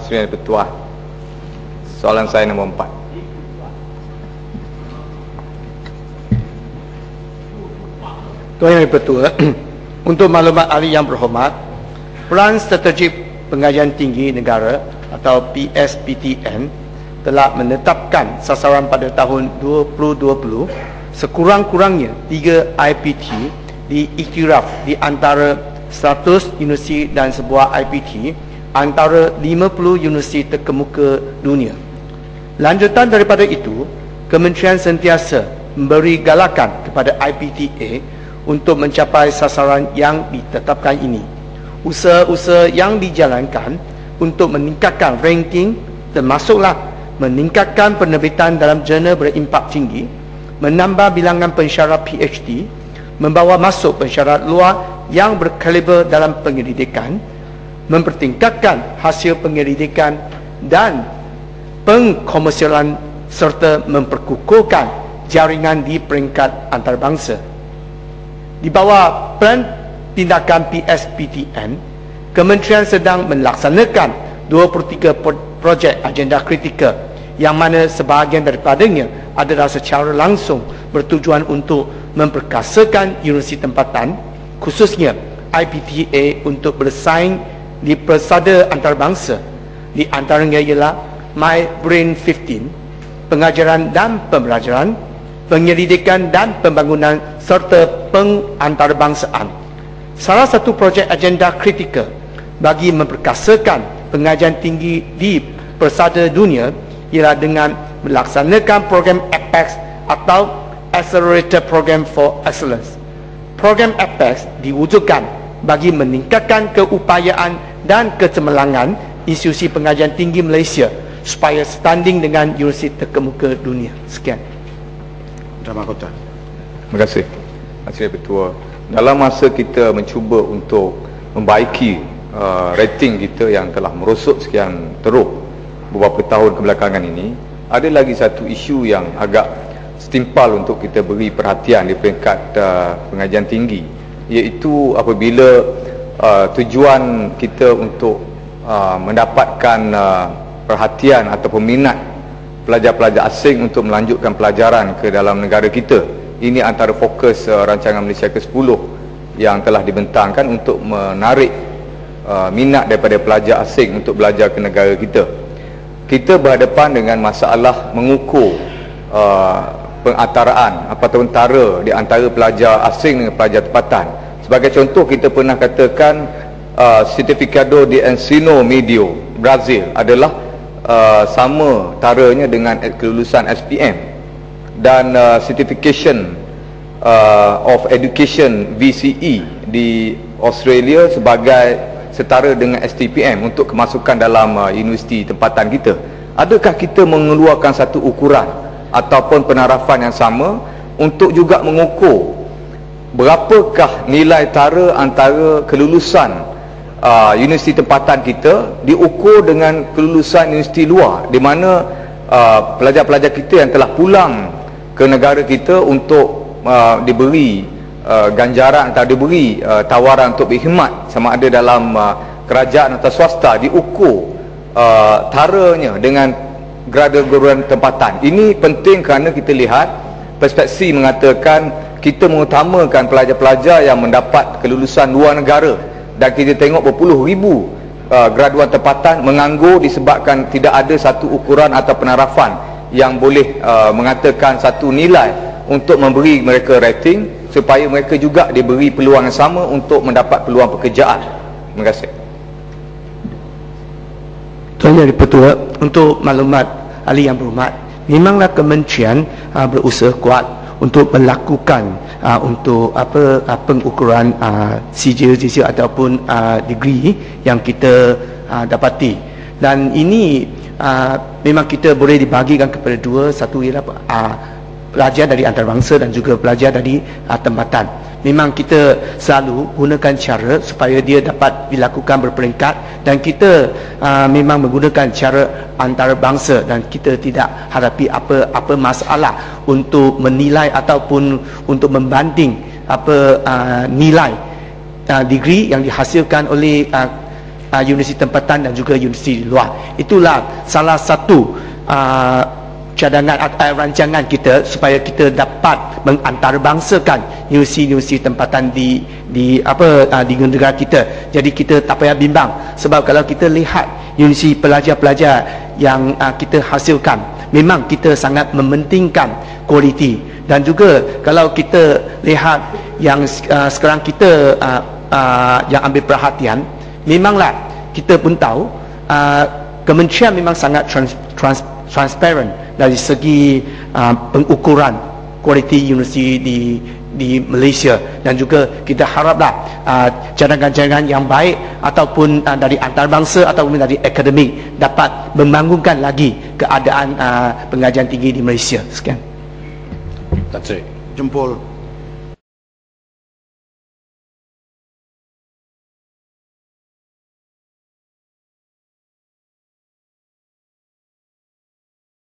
Sri Petua. Soalan saya nombor 4. Tuan Yang Dipertua, untuk maklumat ahli yang berhormat, Peran Strategik Pengajian Tinggi Negara atau PSPTN telah menetapkan sasaran pada tahun 2020 sekurang-kurangnya 3 IPT diiktiraf di antara 100 universiti dan sebuah IPT antara 50 universiti terkemuka dunia. Lanjutan daripada itu, Kementerian sentiasa memberi galakan kepada IPTA untuk mencapai sasaran yang ditetapkan ini. Usaha-usaha yang dijalankan untuk meningkatkan ranking termasuklah meningkatkan penerbitan dalam jurnal berimpak tinggi, menambah bilangan pensyarat PhD, membawa masuk pensyarat luar yang berkaliber dalam penyelidikan, mempertingkatkan hasil penyelidikan dan pengkomersialan serta memperkukuhkan jaringan di peringkat antarabangsa. Di bawah peran tindakan PSPTN, Kementerian sedang melaksanakan 23 projek agenda kritikal yang mana sebahagian daripadanya adalah secara langsung bertujuan untuk memperkasakan universiti tempatan, khususnya IPTA untuk bersaing di persada antarabangsa. Di antaranya ialah My Brain 15, pengajaran dan pembelajaran, penyelidikan dan pembangunan serta pengantarbangsaan. Salah satu projek agenda kritikal bagi memperkasakan pengajian tinggi di persada dunia ialah dengan melaksanakan program APEX atau Accelerated Program for Excellence. Program APEX diwujudkan bagi meningkatkan keupayaan dan kecemerlangan institusi pengajian tinggi Malaysia supaya setanding dengan universiti terkemuka dunia. Sekian. Terima kasih. Terima Ketua. Dalam masa kita mencuba untuk membaiki rating kita yang telah merosot sekian teruk beberapa tahun kebelakangan ini, ada lagi satu isu yang agak setimpal untuk kita beri perhatian di peringkat pengajian tinggi, iaitu apabila tujuan kita untuk mendapatkan perhatian atau peminat pelajar-pelajar asing untuk melanjutkan pelajaran ke dalam negara kita. Ini antara fokus rancangan Malaysia ke-10 yang telah dibentangkan untuk menarik minat daripada pelajar asing untuk belajar ke negara kita. Kita berhadapan dengan masalah mengukur pengantaraan atau antara di antara pelajar asing dengan pelajar tempatan. Sebagai contoh, kita pernah katakan Certificado de Ensino Medio Brazil adalah sama taranya dengan kelulusan SPM, dan Certification of Education VCE di Australia sebagai setara dengan STPM untuk kemasukan dalam universiti tempatan kita. Adakah kita mengeluarkan satu ukuran ataupun penarafan yang sama untuk juga mengukur berapakah nilai tara antara kelulusan universiti tempatan kita diukur dengan kelulusan universiti luar, di mana pelajar-pelajar kita yang telah pulang ke negara kita untuk diberi ganjaran atau diberi tawaran untuk berkhidmat sama ada dalam kerajaan atau swasta, diukur taranya dengan grada-graduan tempatan. Ini penting kerana kita lihat perspektif mengatakan kita mengutamakan pelajar-pelajar yang mendapat kelulusan luar negara, dan kita tengok berpuluh ribu graduan tempatan menganggur disebabkan tidak ada satu ukuran atau penarafan yang boleh mengatakan satu nilai untuk memberi mereka rating supaya mereka juga diberi peluang yang sama untuk mendapat peluang pekerjaan. Terima kasih. Tuan Yang Dipertua, untuk maklumat ahli yang berhormat, memanglah Kementerian berusaha kuat untuk melakukan untuk pengukuran sijil ataupun degree yang kita dapati, dan ini memang kita boleh dibahagikan kepada dua. Satu ialah pelajar dari antarabangsa dan juga pelajar dari tempatan. Memang kita selalu gunakan cara supaya dia dapat dilakukan berperingkat, dan kita memang menggunakan cara antarabangsa, dan kita tidak hadapi apa masalah untuk menilai ataupun untuk membanding nilai degree yang dihasilkan oleh universiti tempatan dan juga universiti di luar. Itulah salah satu cadangan atau rancangan kita supaya kita dapat mengantarabangsakan universiti-universiti tempatan di negara kita. Jadi kita tak payah bimbang, sebab kalau kita lihat universiti pelajar-pelajar yang kita hasilkan, memang kita sangat mementingkan kualiti. Dan juga kalau kita lihat yang sekarang kita yang ambil perhatian, memanglah kita pun tahu kementerian memang sangat transparent dari segi pengukuran kualiti universiti di Malaysia, dan juga kita haraplah cadangan-cadangan yang baik ataupun dari antarabangsa ataupun dari akademik dapat membangunkan lagi keadaan pengajian tinggi di Malaysia. Sekian. That's it. Jempol.